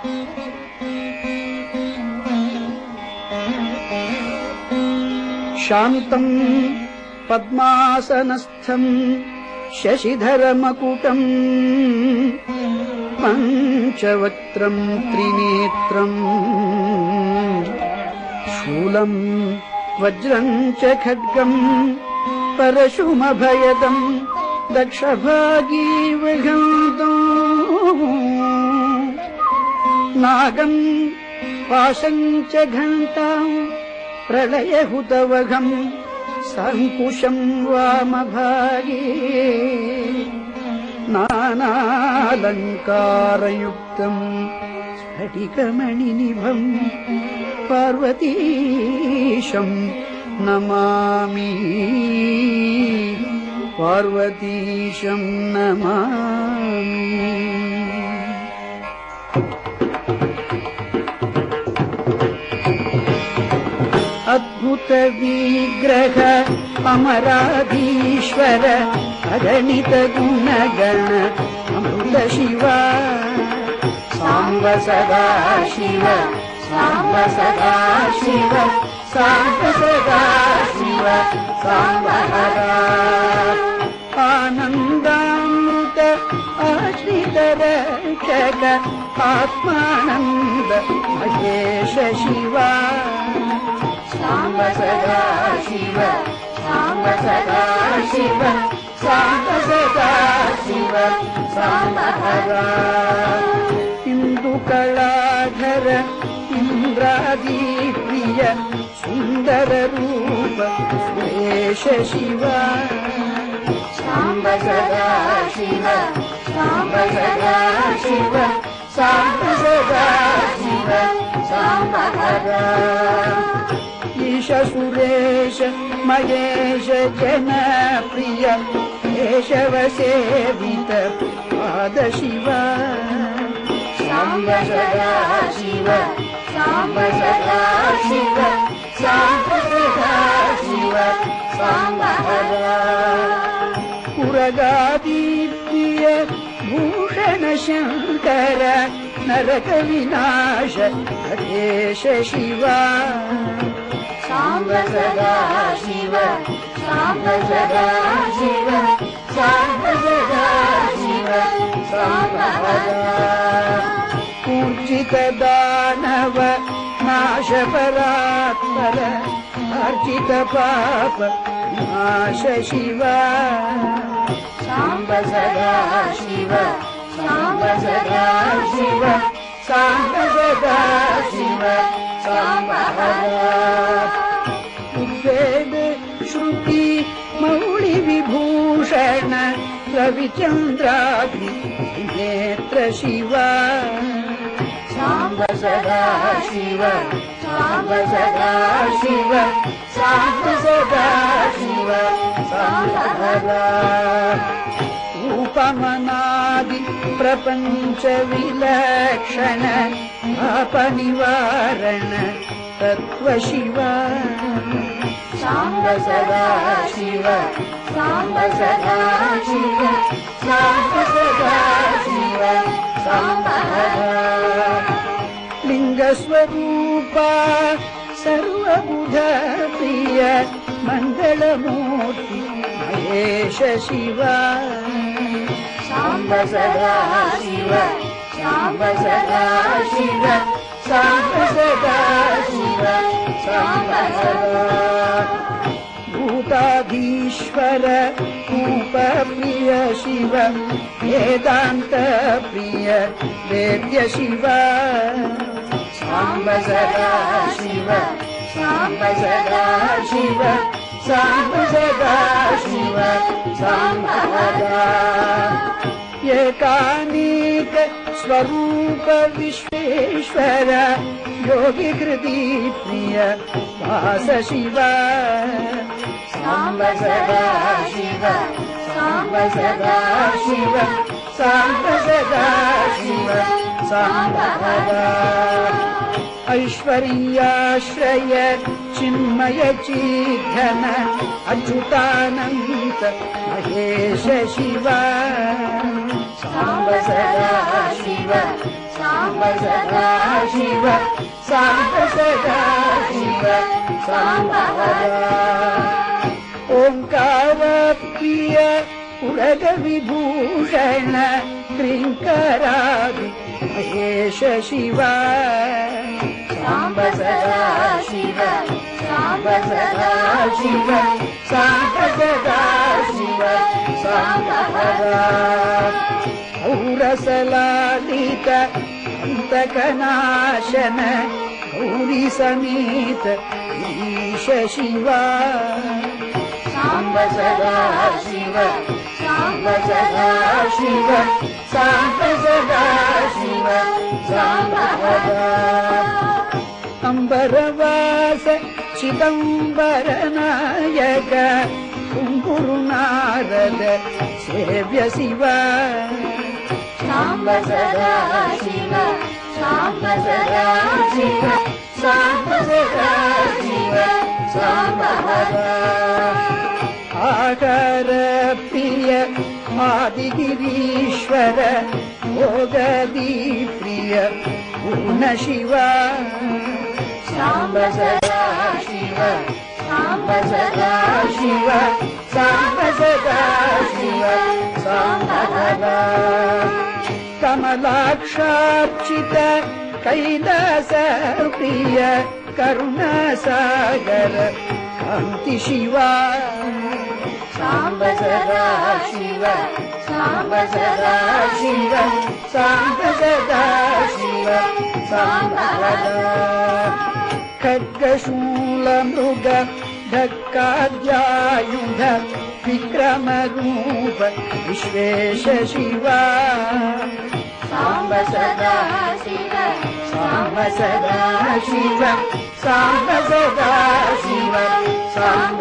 शान्तम् पद्मासनस्थम् शशिधरमकुटम् पञ्चवक्त्रम् त्रिनेत्रम् शूलम् वज्रम् च खड्गम् परशुमभयदम् दक्षभागीवघन्तम् नागम् पाशम् च घण्टाम् प्रलयहुतवघम् सङ्कुशम् वामभागे नानालङ्कारयुक्तम् स्फटिकमणिनिभम् पार्वतीशम् नमामि पार्वतीशम् नमामि। अद्भुत विग्रह अमराधीश्वर अगणित गुणगण अमृत शिवा साम्ब सदा शिव साम्ब सदा शिव साम्ब सदा शिव साम्ब हरा आनन्दामृत आश्रित रक्षक आत्मानन्द महेश शिवा साम्ब सदा शिव साम्ब सदा शिव साम्ब सदा शिव साम्ब हरा इंदुकलाधर इंद्रादिप्रिय सुंदर रूप सुरेश शिवा साम्ब सदा शिव साम्ब सदा शिव साम्ब सदा शिव साम्ब हरा ईश सुरेश महेश जनप्रिय केशव सेवित पाद शिवा साम्ब सदा शिव साम्ब सदा शिव साम्ब सदा शिव साम्ब हरा पुरगादिप्रिय भूषण शंकर नरक विनाश गणेश शिवा साम्ब सदा शिव साम्ब सदा शिव साम्ब सदा शिव साम्ब हरा पूजित दानव नाश परात्पर अर्जित पाप नाश शिवा साम्ब सदा शिव साम्ब सदा शिव साम्ब सदा शिव साम्ब हरा उद्वेद श्रुति मौळि विभूषण रविचन्द्राग्नि नेत्र शिवा साम्ब सदा शिव साम्ब सदा शिव साम्ब सदा शिव साम्ब हरा उपमनादि प्रपंच विलक्षण अपनिवारण तत्व शिवा साम्ब सदा शिव साम्ब सदा शिव साम्ब सदा शिव साम्ब हरा लिंग स्वरूपा सर्वबुध प्रिय मंगलमूर्ति महेश शिवा साम्ब सदा शिव साम्ब सदा शिव साम्ब सदा शिव साम्ब हरा भूताधीश्वर रूप प्रिय शिव वेदांत प्रिय वेद्य शिवा साम्ब सदा शिव साम्ब सदा शिव साम्ब सदा शिव साम्ब हरा एकानीक स्वरूप विश्वेश्वर योगी हृदि प्रिय वास शिवा साम्ब सदा शिव साम्ब सदा शिव साम्ब सदा शिव साम्ब हरा ऐश्वर्याश्रय चिन्मय चिद्धन अच्युतानंत महेश शिवा साम्ब सदा शिव साम्ब सदा शिव साम्ब सदा शिव साम्ब ओंकार प्रिय उरग विभूषण क्रींकरादि महेश शिव साम्ब सदा शिव साम्ब सदा शिव साम्ब सदा शिव साम्ब औरसलालित अंतकनाशन गौरी समेत ईश शिव साम्ब सदा शिव साम्ब सदा शिव साम्ब सदा शिव साम्ब अंबरवास चिदंबर नायक कुंकुरु नारद सेव्य शिव साम्ब सदा शिव साम्ब सदा शिव साम्ब सदा शिव साम्ब आकर प्रिय आदिगिरीश्वर भोगदी प्रिय पूर्ण शिव साम्ब सदा शिव साम्ब सदा शिव साम्ब सदा शिव साम्ब कमलाक्षार्चित कैलास प्रिय करुण सागर कांति शिव साम्ब सदा शिव साम्ब सदा शिव साम्ब सदा शिव साम्ब खड्गशूल मृग ढक्काद्यायुध विक्रम रूप विश्वेश शिव साम्ब सदा शिव साम्ब सदा शिव साम्ब सदा शिव साम्ब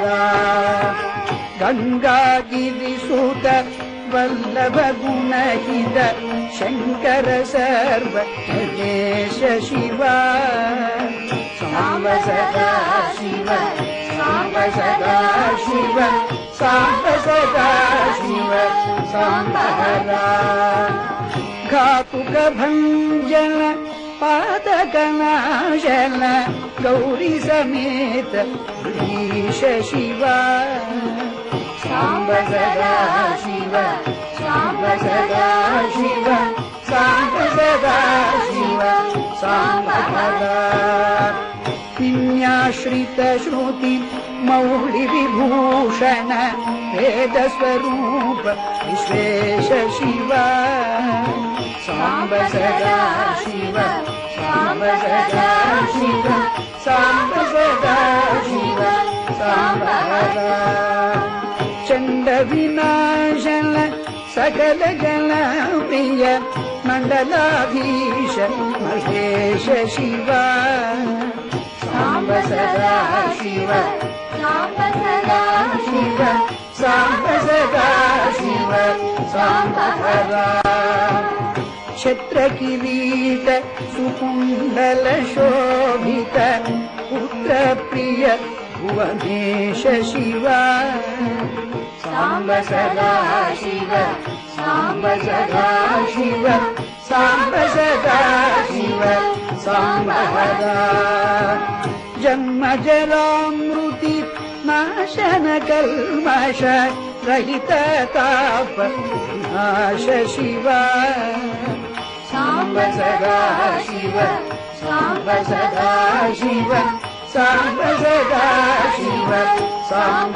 गंगागिरिसुत वल्लभ गुणहित शंकर सर्व महेश शिव साम्ब सदा शिव साम्ब सदा शिव साम्ब सदा शिव साम्ब घातुक भंजन पादकनाशन गौरी समेत ईश शिव साम्ब सदा शिव साम्ब सदा शिव साम्ब सदा शिव साम्ब निन्याश्रित श्रुति मौळि विभूषण वेद स्वरूप विश्वेश शिव साम्ब सदा शिव साम्ब सदा शिव साम्ब सदा शिव साम्ब चंड विनाशन सकल गण प्रिय मंडलाधीश महेश शिव साम्ब सदा शिव साम्ब सदा शिव साम्ब सदा शिव साम्ब छत्र किरीट सुकुंडल शोभित पुत्र प्रिय भुवनेश शिव साम्ब सदा शिव साम्ब सदा शिव साम्ब सदा शिव साम्ब जन्म जरामृति नाशन कल्मष रहित ताप नाश शिव साम्ब सदा शिव साम्ब सदा शिव साम्ब सदा शिव साम्ब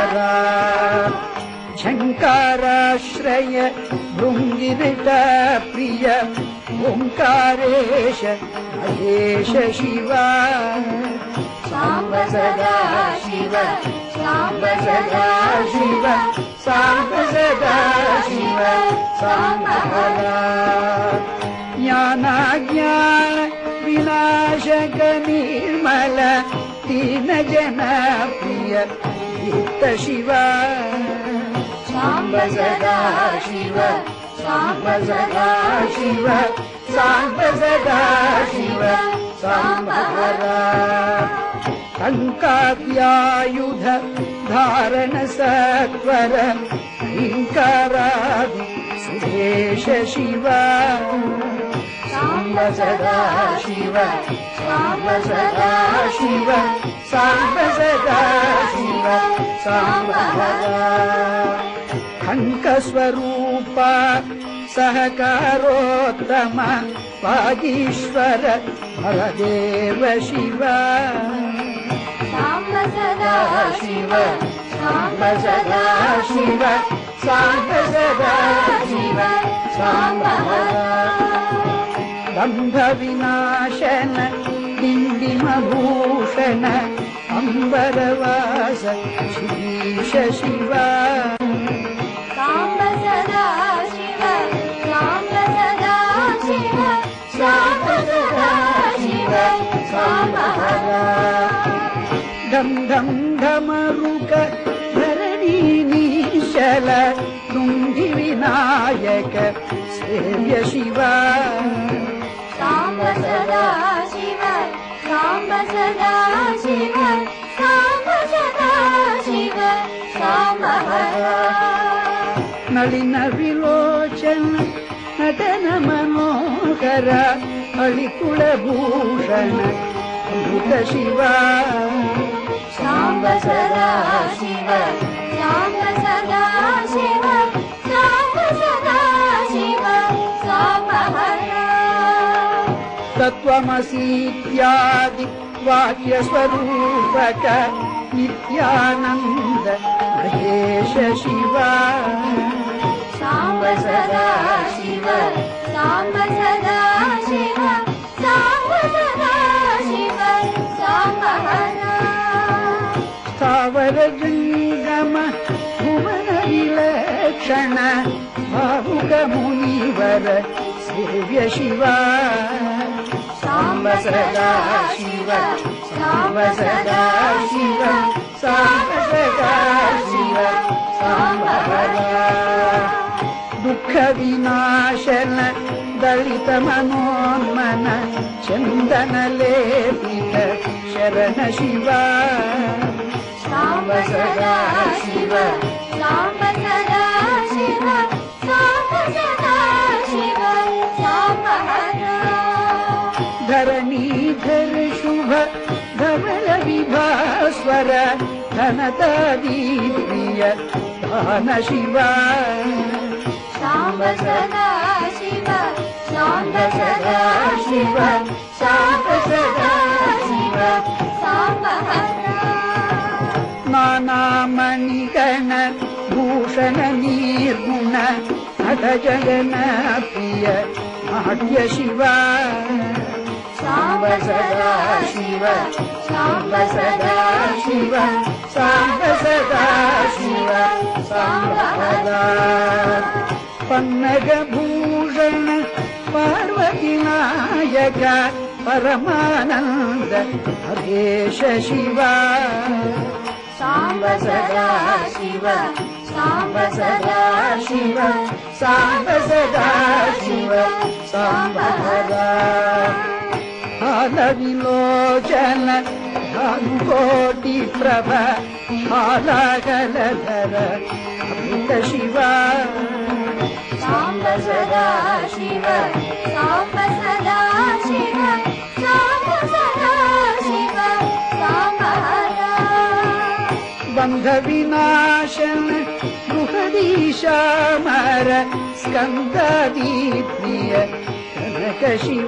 झंकाराश्रय भृंगिरिट प्रिय ओंकारेश महेश शिव साम्ब सदा शिव साम्ब सदा शिव साम्ब सदा शिव साम्ब ज्ञानाज्ञान विनाशक निर्मल दीन जन प्रिय दीप्त शिव साम्ब सदा शिव साम्ब सदा शिव साम्ब सदा शिव साम्ब टंकाद्यायुध धारण सत्वर ह्रींकारादि सुरेश शिव సాంబ సదా శివ సాంబ సదా శివ సాంబ సదా శివ సాంబ కంక స్వరూప సహకారోత్తమ వాగీశ్వర భవదేవ శివ సాంబ సదా శివ సాంబ సదా శివ సాంబ సదా శివ సాంబ బంధ వినాశన డిండిమభూషణ అంబరవాస శ్రీశ శివ సాంబ సదా శివ సాంబ సదా శివ సాంబ సదా శివ సాంబ ఢం ఢం ఢమరుక ధరణి నీశల తుంగి వినాయక సేవ్య శివ సాంబ సదా శివ సాంబ సదా శివ సాంబ సదా శివ సాంబ నళిన విలోచన నటన మనోహర అళికుల భూషణ అమృత శివ సాంబ సదా శివ సాంబ సదా శివ సాంబ సదా శివ సాంబ తత్వమసీత్యాది వాక్య స్వరూపక నిత్యానంద మహేశ శివ సాంబ సదా శివ సాంబ సదా శివ సాంబ సదా శివ సాంబ స్థావర జంగమ భువన విలక్షణ భావుక మునివర సేవ్య శివ సాంబ సదా శివ సాంబ సదా శివ సాంబ సదా శివ సాంబ దుఃఖ వినాశన దళిత మనోన్మన చందన లేపిత శరణ శివ సాంబ సదా శివ సాంబ సదా శివ సాంబ సదా శివ సాంబ ధరణీధర శుభ ధవళ విభాస్వర ఘనతాదీప్రియ దాన శివ సాంబ సదా శివ సాంబ సదా శివ సాంబ సదా శివ సాంబ నానామణిగణ భూషణ నిర్గుణ నట జగన ప్రియ నాట్య శివ సాంబ సదా శివ సాంబ సదా శివ సాంబ సదా శివ సాంబ పన్నగ భూషణ పార్వతి నాయక పరమానంద హరేశ శివ సాంబ సదా శివ సాంబ సదా శివ సాంబ సదా శివ సాంబ హాల విలోచన భానుకోటి ప్రభ హాలగలధర అమృత శివ సాంబ సదా శివ సాంబ సదా శివ సాంబ సదా శివ సాంబ బంధ వినాశన బృహదీశామర స్కందాది ప్రియ కనక శివ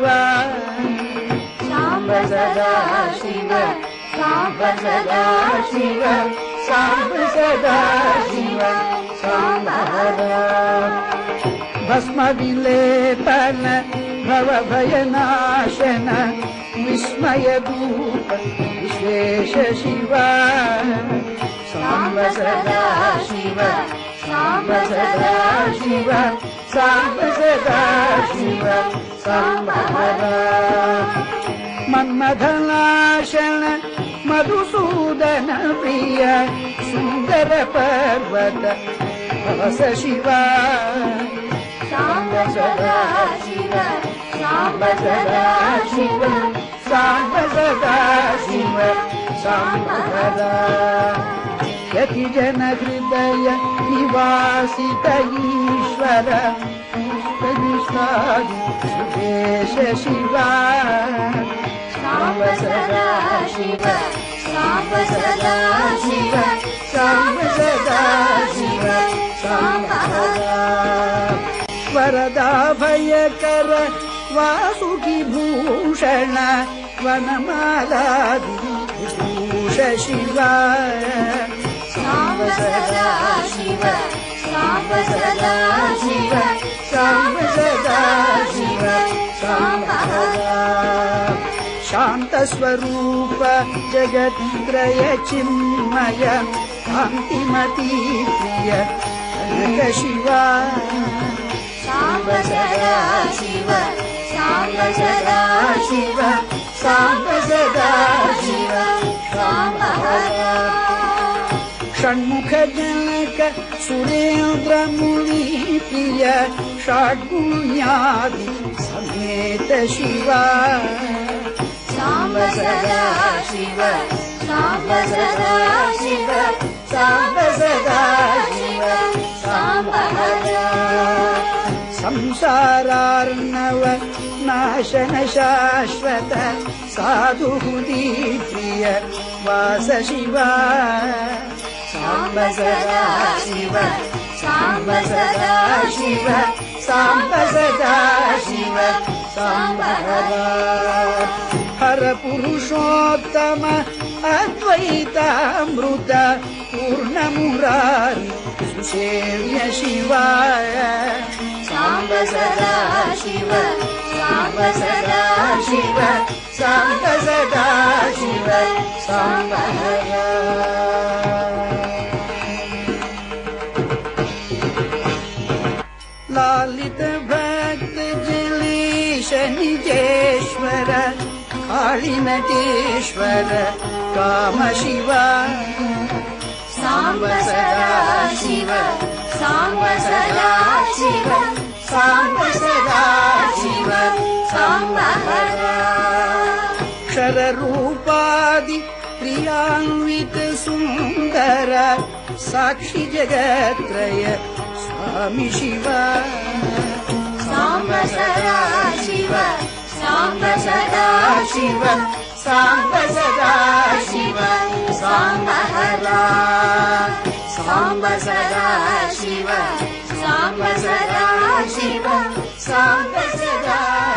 సాంబ సదా శివ సాంబ సదా శివ సాంబ సదా శివ సాంబ భస్మ విలేపన భవ భయనాశన విస్మయ ధూప విశేష శివ సాంబ సదా శివ సాంబ సదా శివ సాంబ సదా శివ సాంబ మన్మథనాశన మధుసూదన ప్రియ సుందర పర్వత వస శివ సాంబ సదా శివ సాంబ సదా శివ సాంబ సదా శివ సాంబ यतिजन हृदय निवासित ईश्वर सुरेश शिवा साम्ब सदा शिव साम्ब सदा शिव साम्ब सदा शिव साम्ब वरदा भयकर वासुकी भूषण वनमालादिभूष शिवा साम्ब सदा शिव साम्ब सदा शिव साम्ब सदा शिव साम्ब शान्तस्वरूप जगत्त्रय चिन्मय कान्तिमती प्रिय कनक शिवा साम्ब सदा शिव साम्ब सदा शिव साम्ब सदा शिव साम्ब षण्मुख जनक सुरेन्द्र मुनि प्रिय षड्गुण्यादि समेत शिवा साम्ब सदा शिव साम्ब सदा शिव साम्ब सदा शिव साम्ब संसारार्णव नाशन शाश्वत साधुहृदि प्रिय वास शिवा साम्ब सदा शिव साम्ब सदा शिव साम्ब सदा शिव साम्ब हर पुरुषोत्तम अद्वैतामृत पूर्णमुरारि सुसेव्य शिवा साम्ब सदा शिव साम्ब सदा शिव साम्ब सदा शिव साम्ब लालित भक्त जलीश निजेश्वर कालिनटेश्वर काम शिवा साम्ब सदा शिव साम्ब सदा शिव साम्ब सदा शिव साम्ब क्षररूपादि प्रियान्वित सुन्दर साक्षि जगत्त्रय स्वामी शिवा साम्ब सदा शिव साम्ब सदा शिव साम्ब सदा शिव साम्ब साम्ब सदा शिव साम्ब सदा शिव साम्ब सदा